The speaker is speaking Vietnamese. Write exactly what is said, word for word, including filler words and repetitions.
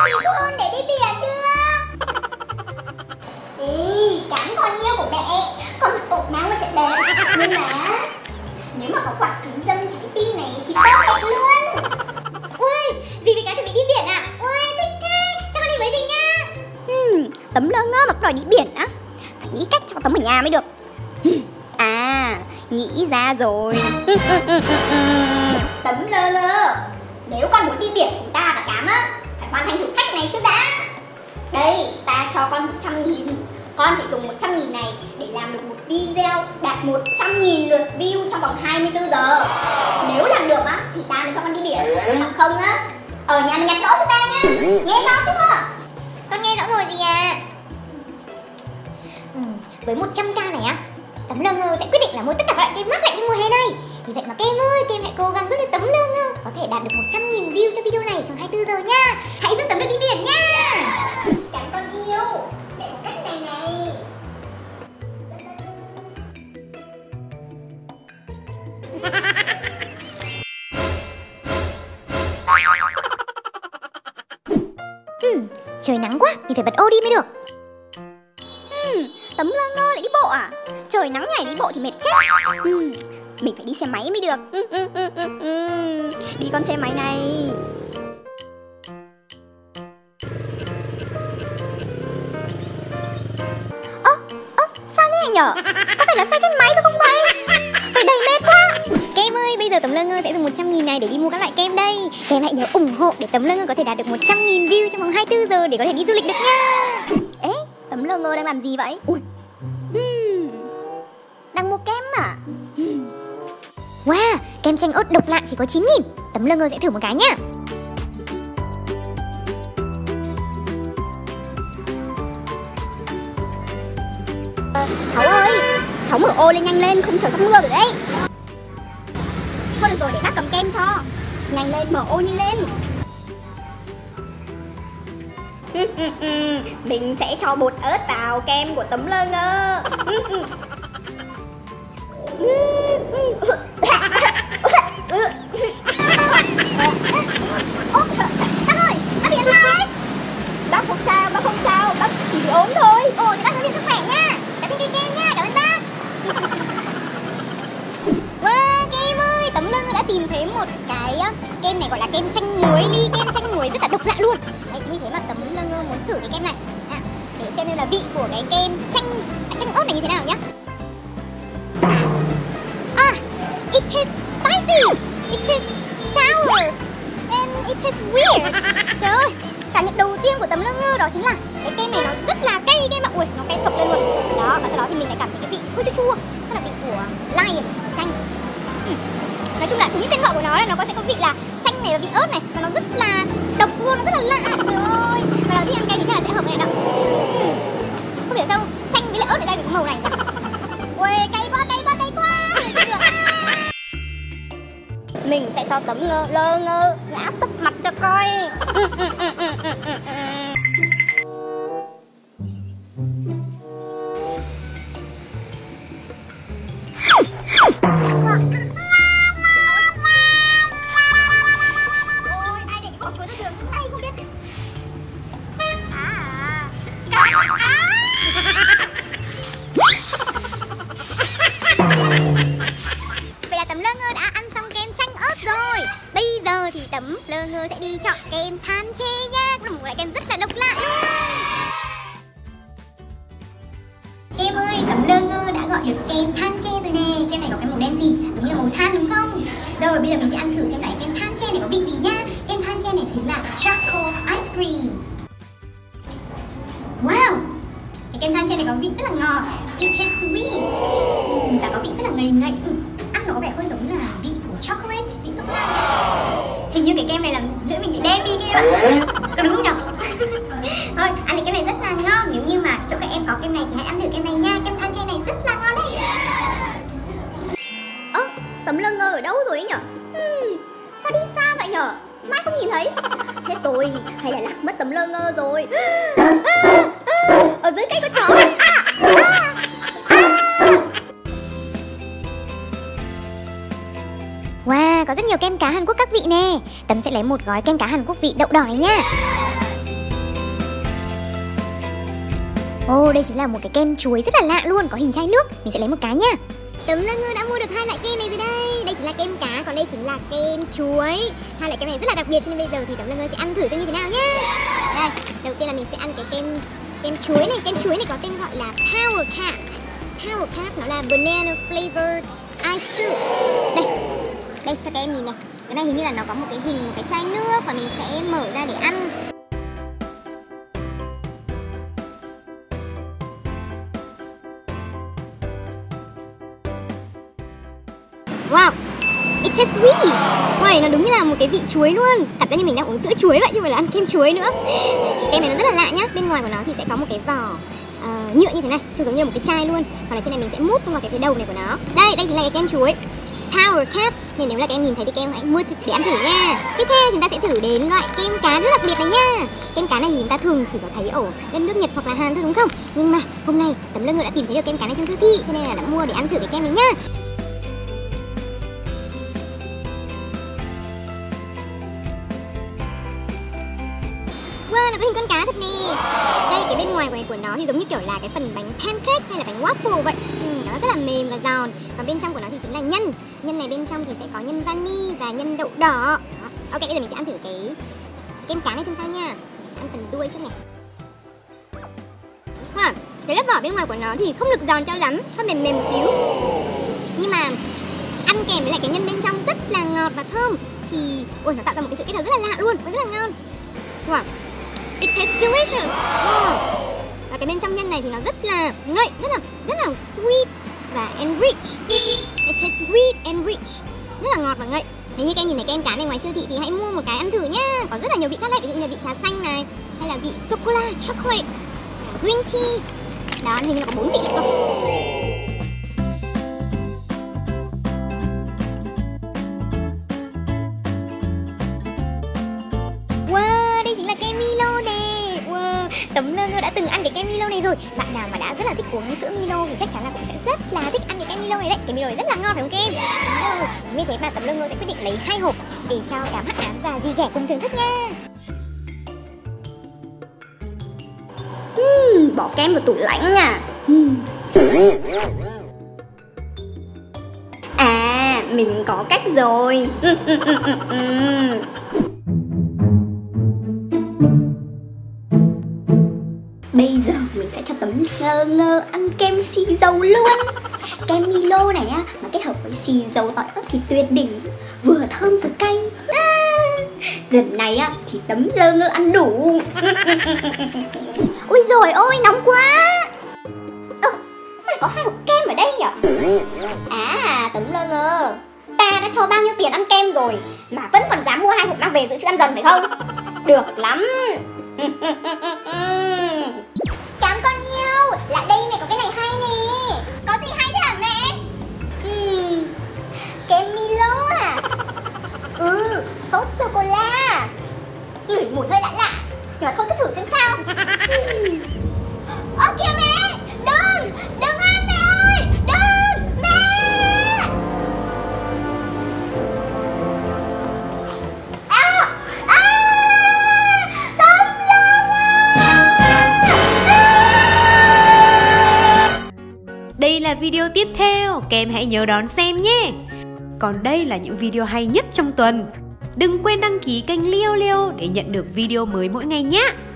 happy phone để đi biển chưa? Ê, cắn con yêu của mẹ. Con mặc cột nắng mà chạy đẹp. Nhưng mà nếu mà có quả kính dâm trái tim này thì perfect luôn. Ui, dì với cá chuẩn bị đi biển à? Ui, thích thế. Cho con đi với dì nha. Hmm, Tấm lơ ngơ mà đòi đi biển á? Phải nghĩ cách cho Tấm ở nhà mới được. À, nghĩ ra rồi. Tấm lơ lơ, nếu con muốn đi biển cùng ta và Cám á, phải hoàn thành thử thách này trước đã. Đây, ta cho con một trăm nghìn. Con phải dùng một trăm nghìn này để làm được một video đạt một trăm nghìn lượt view trong vòng hai mươi tư giờ. Nếu làm được á, thì ta mới cho con đi biển. Còn không á, ở nhà mình nhặt đỗ cho ta nhá. Nghe rõ chưa? Con nghe rõ rồi gì à? Ừ, với một trăm k này á, Tấm lơ ngơ sẽ quyết định là mua tất cả các loại kem mát lạnh trong mùa hè này. Vì vậy mà kem ơi, kem hãy cố gắng giúp cho Tấm lơ ngơ có thể đạt được một trăm nghìn view cho video này trong hai mươi tư giờ nha. Hãy giúp Tấm được đi biển nha. Cảm con yêu. Mẹ có cách này này. Hmm, trời nắng quá, mình phải bật ô đi mới được. Hmm, Tấm lơ ngơ lại đi bộ à? Trời nắng nhảy đi bộ thì mệt chết. Hmm, mình phải đi xe máy mới được. Hmm, hmm, hmm, hmm, hmm. Đi con xe máy này. Ơ, ơ, sao thế nhở? Có phải là sai trên máy thôi không vậy? Phải đầy mệt quá. Kem ơi, bây giờ Tấm lơ ngơ sẽ dùng một trăm nghìn này để đi mua các loại kem đây. Kem hãy nhớ ủng hộ để Tấm lơ ngơ có thể đạt được một trăm nghìn view trong vòng hai mươi tư giờ để có thể đi du lịch được nha. Ê, Tấm lơ ngơ đang làm gì vậy? Ui, hmm, đang mua kem à? Hmm. Wow, kem chanh ớt độc lạ chỉ có chín nghìn. Tấm lơ ngơ sẽ thử một cái nhá. À, Cháu ơi, cháu mở ô lên nhanh lên, không chờ sắp mưa rồi đấy. Thôi được rồi, để bác cầm kem cho. Nhanh lên, mở ô nhanh lên. Mình sẽ cho bột ớt vào kem của Tấm lơ ngơ. Ô, bác ơi, bác bị làm sao đấy? Bác không sao, bác không sao, bác chỉ bị ốm thôi. Ồ, thì bác giữ gìn sức khỏe nha. Bác xin đi kem nha, cảm ơn bác. Wow, kem ơi, Tấm lơ ngơ đã tìm thấy một cái kem này gọi là kem chanh muối, ly kem chanh muối rất là độc lạ luôn. Đấy, chính vì thế mà Tấm lơ ngơ muốn thử cái kem này à, để xem là vị của cái kem chanh à, chanh ớt này như thế nào nhá. Ah, it tastes spicy, it tastes sour, and it tastes weird. Trời ơi, cảm nhận đầu tiên của Tấm lơ ngơ đó chính là cái kem này nó rất là cay các em ạ. Ui, nó cay sộc lên luôn. Đó, và sau đó thì mình lại cảm thấy cái vị hơi chua chua, rất là vị của lime, chanh. Ừ. Nói chung là thứ nhất tên gọi của nó là nó có sẽ có vị là chanh này và vị ớt này, và nó rất là độc luôn, nó rất là lạ. Trời ơi, và đầu tiên ăn cay thì chắc là sẽ hợp cái này đó. Ừ. Không hiểu sao chanh với lại ớt lại ra được cái màu này nhỉ? Ui, cay quá, cay quá, cay quá. Mình sẽ cho Tấm ngơ, lơ ngơ ngã sấp mặt cho coi. Ừ, ừ, ừ, ừ, ừ, ừ, ừ. Ôi, ai để cái vỏ chuối ra đường xuống tay không biết. À, cay à. Vậy là Tấm lơ ngơ đã ăn xong kem chanh ớt rồi. Bây giờ thì Tấm lơ ngơ sẽ đi chọn kem than tre nha. Cũng là một loại kem rất là độc lạ luôn. Kem ơi, Tấm lơ ngơ đã gọi được kem than tre rồi nè. Kem này có cái màu đen gì? Giống như là màu than đúng không? Rồi bây giờ mình sẽ ăn thử xem lại kem than tre này có vị gì nha. Kem than tre này chính là charcoal ice cream. Wow, cái kem than tre này có vị rất là ngọt. It tastes sweet. Và có vị rất là ngậy ngậy. Ừ, ăn nó có vẻ hơi giống là vị của chocolate, vị sô cô la. Hình như cái kem này làm lưỡi mình bị đen đi kia bạn. Có đúng không nhỉ? Thôi, ăn cái kem này rất là ngon. Nếu như mà chỗ các em có kem này thì hãy ăn thử kem này nha. Kem than tre này rất là ngon đấy. Ơ, à, Tấm lơ ngơ ở đâu rồi ấy nhở? Hmm, sao đi xa vậy nhở? Mãi không nhìn thấy. Chết rồi, hay là lạc mất Tấm lơ ngơ rồi. À, à, ở dưới cây có chó. À, à, à. Wow, có rất nhiều kem cá Hàn Quốc các vị nè. Tấm sẽ lấy một gói kem cá Hàn Quốc vị đậu đỏ này nha. Ồ, oh, đây chính là một cái kem chuối rất là lạ luôn, có hình chai nước. Mình sẽ lấy một cái nhá. Tấm Lơ Ngơ đã mua được hai loại kem này rồi đây. Đây chính là kem cá, còn đây chính là kem chuối. Hai loại kem này rất là đặc biệt, cho nên bây giờ thì Tấm Lơ Ngơ sẽ ăn thử xem như thế nào nhá. Đây, đầu tiên là mình sẽ ăn cái kem kem chuối này. Kem chuối này có tên gọi là Power Cap. Power Cap nó là banana flavored ice too. Đây, đây cho các em nhìn này. Cái này hình như là nó có một cái hình một cái chai nước và mình sẽ mở ra để ăn. Wow, it tastes sweet. Wow, nó đúng như là một cái vị chuối luôn. Cảm giác như mình đang uống sữa chuối vậy chứ không phải là ăn kem chuối nữa. Cái kem này nó rất là lạ nhá. Bên ngoài của nó thì sẽ có một cái vỏ uh, nhựa như thế này, trông giống như một cái chai luôn. Còn ở trên này mình sẽ mút vào cái cái đầu này của nó. Đây, đây chính là cái kem chuối Power Cap. Nên nếu là các em nhìn thấy thì các em hãy mua để ăn thử nha. Tiếp theo chúng ta sẽ thử đến loại kem cá rất đặc biệt này nha. Kem cá này thì chúng ta thường chỉ có thấy ở đất nước Nhật hoặc là Hàn thôi đúng không? Nhưng mà hôm nay Tấm Lơ Ngơ đã tìm thấy được kem cá này trong siêu thị, cho nên là đã mua để ăn thử cái kem này nhá. Wow, nó có hình con cá thật nè. Đây, cái bên ngoài của nó thì giống như kiểu là cái phần bánh pancake hay là bánh waffle vậy. Ừ, nó rất là mềm và giòn. Còn bên trong của nó thì chính là nhân. Nhân này bên trong thì sẽ có nhân vani và nhân đậu đỏ. Đó. Ok, bây giờ mình sẽ ăn thử cái kem cá này xem sao nha. Mình sẽ ăn phần đuôi trước này. Wow, cái lớp vỏ bên ngoài của nó thì không được giòn cho lắm, hơi mềm mềm một xíu. Nhưng mà ăn kèm với lại cái nhân bên trong rất là ngọt và thơm. Thì ôi, nó tạo ra một cái sự kết hợp rất là lạ luôn, và rất là ngon. Wow, it tastes delicious. Wow. Và cái bên trong nhân này thì nó rất là ngậy, rất là rất là sweet và and rich. It tastes sweet and rich, rất là ngọt và ngậy. Nếu như các em nhìn thấy kem cá này ngoài siêu thị thì hãy mua một cái ăn thử nhá. Có rất là nhiều vị khác đấy, ví dụ như là vị trà xanh này, hay là vị sô cô la, chocolate, green tea. Đó, hình như là có bốn vị đấy cơ. Tấm Lơ Ngơ đã từng ăn cái kem Milo này rồi. Bạn nào mà đã rất là thích uống sữa Milo thì chắc chắn là cũng sẽ rất là thích ăn cái kem Milo này đấy. Cái Milo này rất là ngon phải không kem? Ừ. Chính vì thế mà Tấm Lơ Ngơ sẽ quyết định lấy hai hộp để cho đám hắc ám và dì ghẻ cùng thưởng thức nha. uhm, Bỏ kem vào tủ lạnh à? uhm. À, mình có cách rồi. Bây giờ mình sẽ cho Tấm Lơ Ngơ ăn kem xì dầu luôn. Kem Milo này á, mà kết hợp với xì dầu tỏi ớt thì tuyệt đỉnh, vừa thơm vừa cay. À, lần này á thì Tấm Lơ Ngơ ăn đủ. Ôi giời ơi, nóng quá. Ơ, à, sao lại có hai hộp kem ở đây nhỉ? À, Tấm Lơ Ngơ, ta đã cho bao nhiêu tiền ăn kem rồi mà vẫn còn dám mua hai hộp mang về dự trữ ăn dần phải không? Được lắm. Cám con yêu, lại đây mẹ có cái này hay nè. Có gì hay thế hả mẹ? uhm, Kem Milo à? Ừ, sốt sô cô la. Ngửi mùi hơi lạ lạ, nhưng mà thôi cứ thử xem sao. Ơ kìa mẹ, đừng, đừng ăn mẹ ơi, đừng, mẹ. À, à, Tấm Lơ Ngơ. Đây là video tiếp theo, các em hãy nhớ đón xem nhé. Còn đây là những video hay nhất trong tuần. Đừng quên đăng ký kênh Leo Leo để nhận được video mới mỗi ngày nhé.